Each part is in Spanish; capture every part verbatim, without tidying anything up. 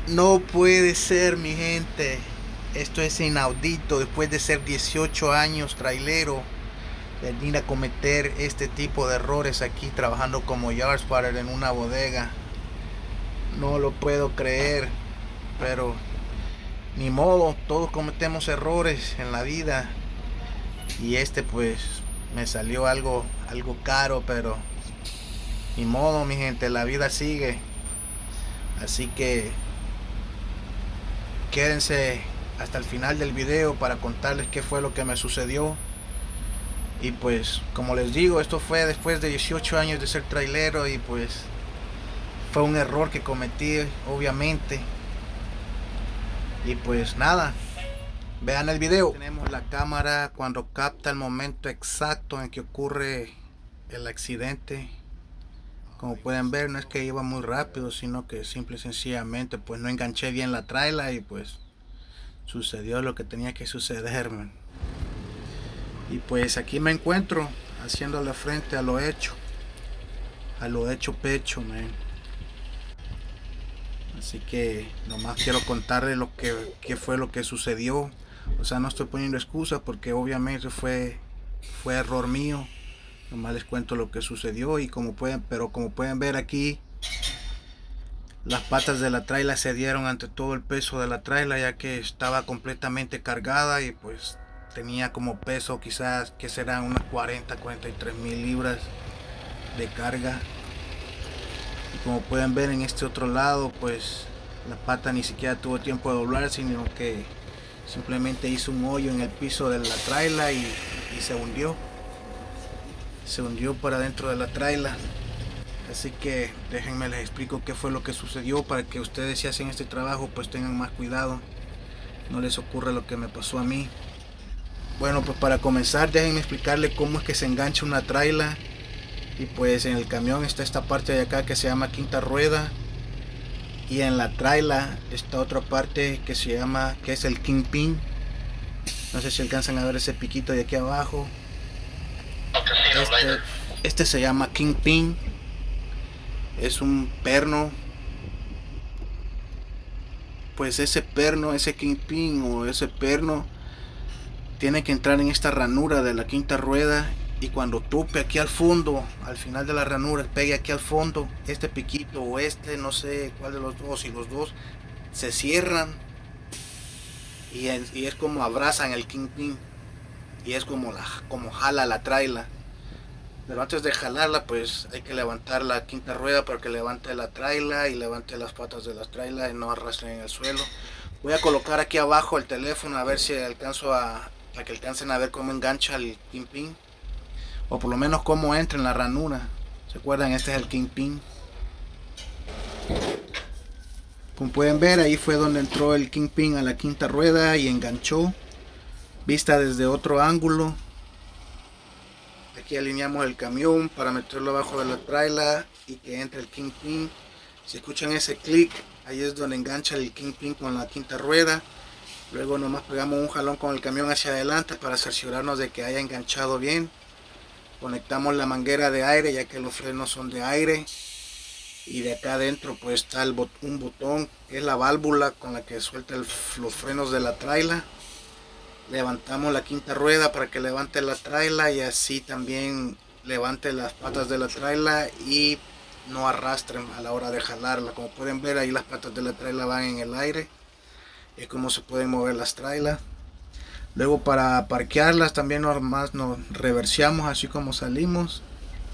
No puede ser, mi gente. Esto es inaudito. Después de ser dieciocho años trailero, venir a cometer este tipo de errores aquí trabajando como yard spotter en una bodega. No lo puedo creer, pero ni modo, todos cometemos errores en la vida. Y este pues me salió algo, algo caro, pero ni modo, mi gente, la vida sigue. Así que quédense hasta el final del video para contarles qué fue lo que me sucedió. Y pues, como les digo, esto fue después de dieciocho años de ser trailero y pues fue un error que cometí, obviamente. Y pues nada, vean el video. Tenemos la cámara cuando capta el momento exacto en que ocurre el accidente. Como pueden ver, no es que iba muy rápido, sino que simple y sencillamente pues no enganché bien la traila y pues sucedió lo que tenía que suceder, man. Y pues aquí me encuentro haciéndole frente a lo hecho, a lo hecho pecho, man. Así que nomás quiero contarles lo que, qué fue lo que sucedió. O sea, no estoy poniendo excusas porque obviamente fue, fue error mío. Nomás les cuento lo que sucedió y como pueden, pero como pueden ver aquí, las patas de la traila se dieron ante todo el peso de la traila, ya que estaba completamente cargada y pues tenía como peso quizás que serán unas cuarenta, cuarenta y tres mil libras de carga. Y como pueden ver en este otro lado, pues la pata ni siquiera tuvo tiempo de doblar, sino que simplemente hizo un hoyo en el piso de la traila y, y se hundió. Se hundió para dentro de la traila. Así que déjenme les explico qué fue lo que sucedió para que ustedes, si hacen este trabajo, pues tengan más cuidado, no les ocurra lo que me pasó a mí. Bueno, pues para comenzar déjenme explicarle cómo es que se engancha una traila. Y pues en el camión está esta parte de acá que se llama quinta rueda, y en la traila está otra parte que se llama, que es el kingpin. No sé si alcanzan a ver ese piquito de aquí abajo. Este, este se llama kingpin. Es un perno. Pues ese perno, ese kingpin o ese perno tiene que entrar en esta ranura de la quinta rueda, y cuando tope aquí al fondo, al final de la ranura, pegue aquí al fondo, este piquito o este, no sé cuál de los dos, y los dos se cierran y es, y es como abrazan el kingpin y es como, la, como jala la traila. Pero antes de jalarla, pues hay que levantar la quinta rueda para que levante la traila y levante las patas de la traila y no arrastren en el suelo. Voy a colocar aquí abajo el teléfono a ver si alcanzo a, a que alcancen a ver cómo engancha el kingpin, o por lo menos cómo entra en la ranura. ¿Se acuerdan? Este es el kingpin. Como pueden ver, ahí fue donde entró el kingpin a la quinta rueda y enganchó. Vista desde otro ángulo. Aquí alineamos el camión para meterlo abajo de la traila y que entre el kingpin. Si escuchan ese clic, ahí es donde engancha el kingpin con la quinta rueda. Luego nomás pegamos un jalón con el camión hacia adelante para cerciorarnos de que haya enganchado bien. Conectamos la manguera de aire, ya que los frenos son de aire. Y de acá adentro pues está el bot un botón que es la válvula con la que suelta el, los frenos de la traila. Levantamos la quinta rueda para que levante la traila y así también levante las patas de la traila y no arrastren a la hora de jalarla. Como pueden ver, ahí las patas de la traila van en el aire. Es como se pueden mover las trailas. Luego para parquearlas también nomás nos reversiamos así como salimos.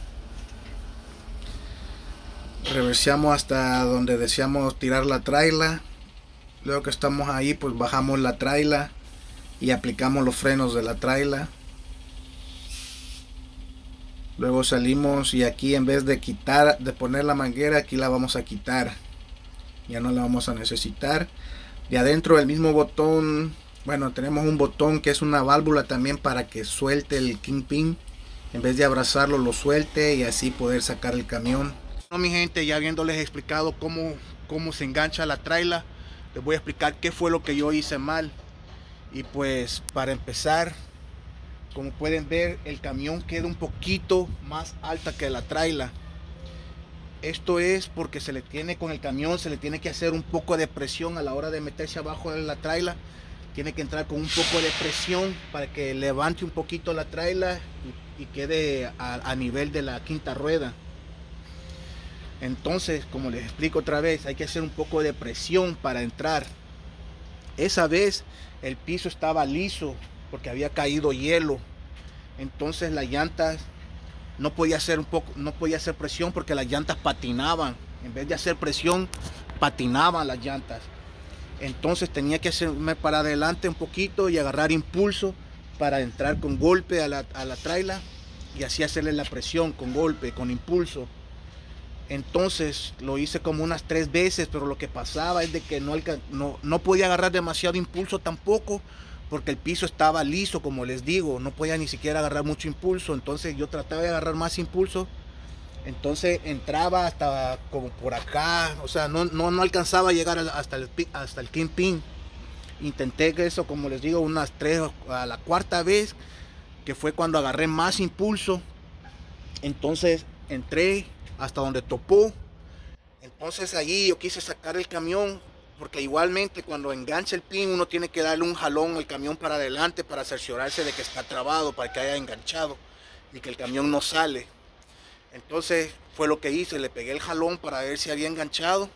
Reversiamos hasta donde deseamos tirar la traila. Luego que estamos ahí, pues bajamos la traila y aplicamos los frenos de la traila. Luego salimos y aquí, en vez de quitar, de poner la manguera, aquí la vamos a quitar. Ya no la vamos a necesitar. De adentro el mismo botón, bueno, tenemos un botón que es una válvula también para que suelte el kingpin. En vez de abrazarlo, lo suelte y así poder sacar el camión. Bueno, mi gente, ya habiéndoles explicado cómo, cómo se engancha la traila, les voy a explicar qué fue lo que yo hice mal. Y pues para empezar, como pueden ver, el camión queda un poquito más alta que la traila. Esto es porque se le tiene con el camión, se le tiene que hacer un poco de presión a la hora de meterse abajo de la traila. Tiene que entrar con un poco de presión para que levante un poquito la traila y, y quede a, a nivel de la quinta rueda. Entonces, como les explico otra vez, hay que hacer un poco de presión para entrar. Esa vez el piso estaba liso porque había caído hielo. Entonces las llantas no podía hacer un poco, no podía hacer presión porque las llantas patinaban. En vez de hacer presión, patinaban las llantas. Entonces tenía que hacerme para adelante un poquito y agarrar impulso para entrar con golpe a la, a la traila y así hacerle la presión con golpe, con impulso. Entonces lo hice como unas tres veces, pero lo que pasaba es de que no, no, no podía agarrar demasiado impulso tampoco, porque el piso estaba liso, como les digo, no podía ni siquiera agarrar mucho impulso. Entonces yo trataba de agarrar más impulso, entonces entraba hasta como por acá, o sea, no, no, no alcanzaba a llegar hasta el, hasta el kingpin. Intenté eso, como les digo, unas tres, a la cuarta vez, que fue cuando agarré más impulso. Entonces entré hasta donde topó. Entonces allí yo quise sacar el camión, porque igualmente cuando engancha el pin uno tiene que darle un jalón al camión para adelante para cerciorarse de que está trabado, para que haya enganchado y que el camión no sale. Entonces fue lo que hice, le pegué el jalón para ver si había enganchado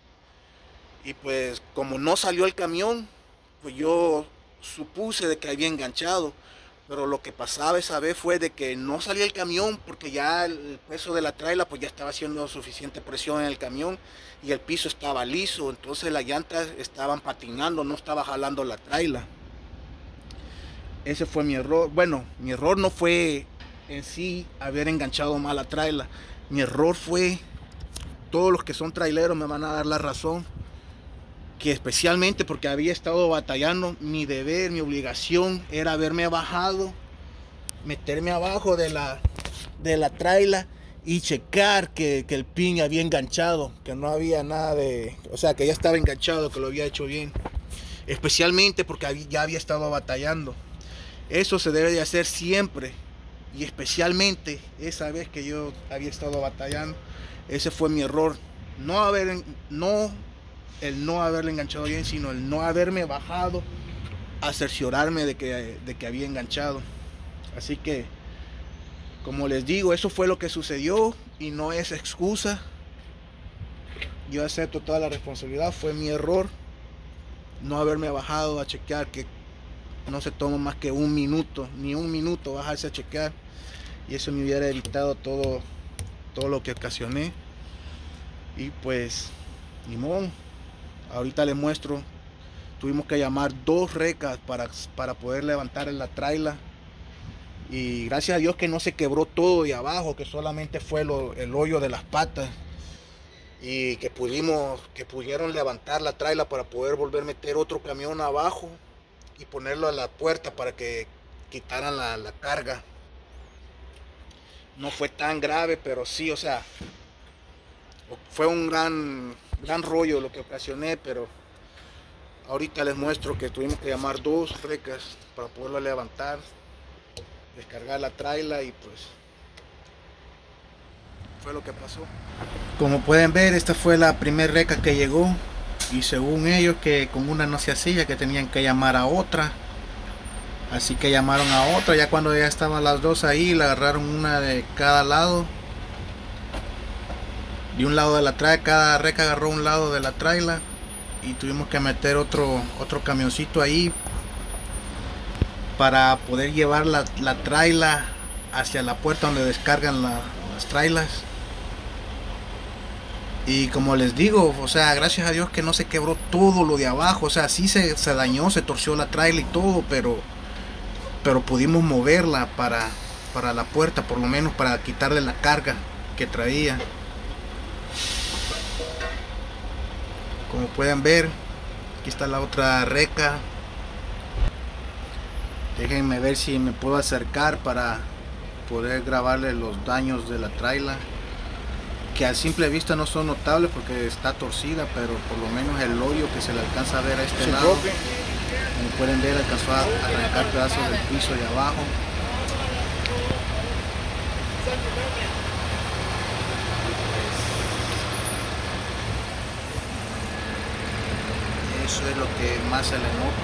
y pues como no salió el camión, pues yo supuse de que había enganchado. Pero lo que pasaba esa vez fue de que no salía el camión porque ya el peso de la traila pues ya estaba haciendo suficiente presión en el camión y el piso estaba liso. Entonces las llantas estaban patinando, no estaba jalando la traila. Ese fue mi error. Bueno, mi error no fue en sí haber enganchado mal la traila. Mi error fue, todos los que son traileros me van a dar la razón, que especialmente porque había estado batallando, mi deber, mi obligación era haberme bajado, meterme abajo de la, de la traila y checar que, que el pin había enganchado, que no había nada de, o sea, que ya estaba enganchado, que lo había hecho bien, especialmente porque había, ya había estado batallando. Eso se debe de hacer siempre y especialmente esa vez que yo había estado batallando. Ese fue mi error, no haber, no el no haberle enganchado bien, sino el no haberme bajado a cerciorarme de que, de que había enganchado. Así que, como les digo, eso fue lo que sucedió y no es excusa. Yo acepto toda la responsabilidad, fue mi error no haberme bajado a chequear, que no se toma más que un minuto, ni un minuto bajarse a chequear, y eso me hubiera evitado todo, todo lo que ocasioné. Y pues, ni modo. Ahorita les muestro, tuvimos que llamar dos recas para, para poder levantar la traila. Y gracias a Dios que no se quebró todo de abajo, que solamente fue lo, el hoyo de las patas. Y que pudimos, que pudieron levantar la traila para poder volver a meter otro camión abajo y ponerlo a la puerta para que quitaran la, la carga. No fue tan grave, pero sí, o sea, fue un gran... gran rollo lo que ocasioné, pero ahorita les muestro que tuvimos que llamar dos recas para poderlo levantar, descargar la traila y pues fue lo que pasó. Como pueden ver, esta fue la primera reca que llegó y según ellos que con una no se hacía, que tenían que llamar a otra, así que llamaron a otra. Ya cuando ya estaban las dos ahí, la agarraron una de cada lado. De un lado de la traila, cada reca agarró un lado de la traila y tuvimos que meter otro otro camioncito ahí para poder llevar la, la traila hacia la puerta donde descargan la, las trailas. Y como les digo, o sea, gracias a Dios que no se quebró todo lo de abajo, o sea, sí se, se dañó, se torció la traila y todo, pero pero pudimos moverla para, para la puerta, por lo menos para quitarle la carga que traía. Como pueden ver, aquí está la otra reca. Déjenme ver si me puedo acercar para poder grabarle los daños de la traila, que a simple vista no son notables porque está torcida, pero por lo menos el hoyo que se le alcanza a ver a este lado, como pueden ver, alcanzó a arrancar pedazos del piso de abajo. Eso es lo que más se le nota.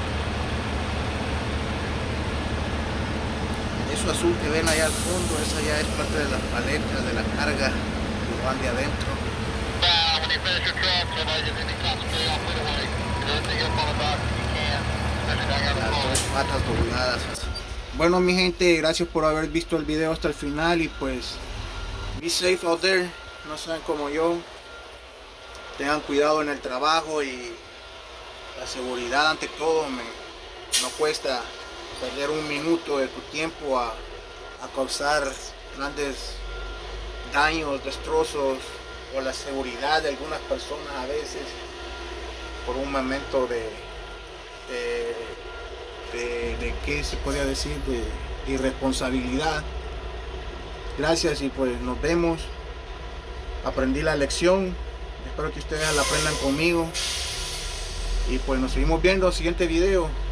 Eso azul que ven allá al fondo, esa ya es parte de las paletas de la carga que van de adentro. Las dos patas dobladas. Bueno, mi gente, gracias por haber visto el video hasta el final y pues be safe out there, no sean como yo, tengan cuidado en el trabajo y la seguridad ante todo. Me, no cuesta perder un minuto de tu tiempo a, a causar grandes daños, destrozos o la seguridad de algunas personas a veces por un momento de de, de, de ¿qué se podría decir? De irresponsabilidad. Gracias y pues nos vemos. Aprendí la lección, espero que ustedes la aprendan conmigo y pues nos seguimos viendo en el siguiente video.